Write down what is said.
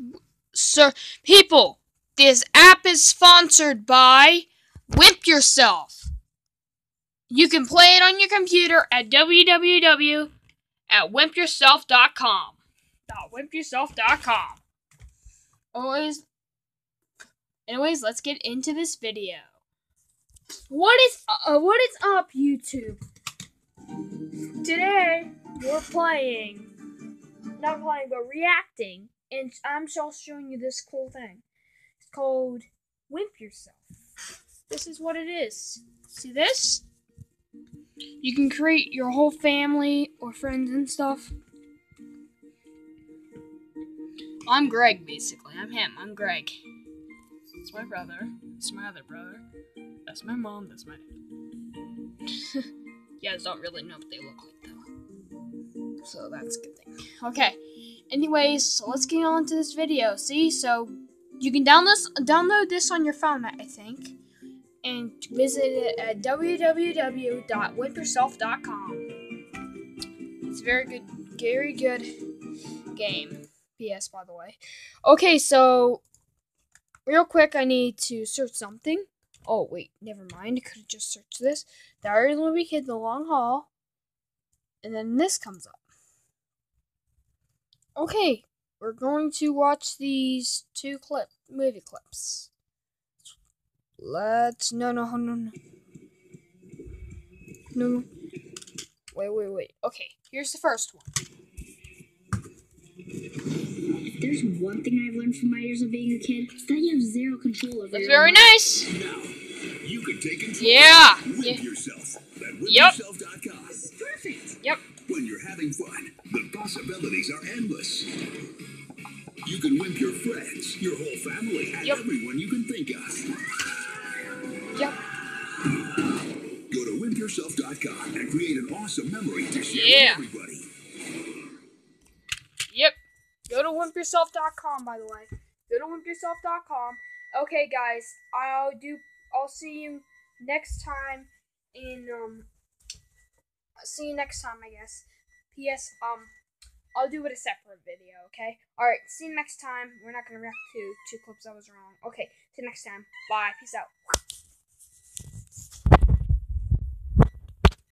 Sir, people, this app is sponsored by Wimp Yourself. You can play it on your computer at www.wimpyourself.com. .wimpyourself.com. Anyways, let's get into this video. What is up, YouTube? Today we're reacting, and I'm just showing you this cool thing. It's called Wimp Yourself. This is what it is. See this? You can create your whole family or friends and stuff. I'm Greg, basically. I'm him. I'm Greg. It's my brother. It's my other brother. That's my mom. That's my dad. You guys don't really know what they look like, though. So that's a good thing. Okay. Anyways, so let's get on to this video. See? So you can download this on your phone, I think. And visit it at www.wimpyourself.com. It's a very good game. PS, by the way. Okay, so real quick, I need to search something. Oh, wait, never mind. I could have just searched this. Diary of a Wimpy Kid, The Long Haul. And then this comes up. Okay, we're going to watch these two movie clips. No. Wait. Okay, here's the first one. If there's one thing I've learned from my years of being a kid, it's that you have zero control over That's very nice. Now, you can take control. Yeah. Wimp yourself at Yep. wimpyourself.com. Perfect. Yep. When you're having fun, the possibilities are endless. You can wimp your friends, your whole family, and everyone you can think of. Yep. Go to wimpyourself.com and create an awesome memory to share with everybody. Yep. Go to wimpyourself.com, by the way. Go to wimpyourself.com. Okay, guys. I'll see you next time see you next time, I guess. P.S. I'll do it a separate video, okay? Alright, see you next time. We're not gonna react to two clips that was wrong. Okay, see you next time. Bye. Peace out.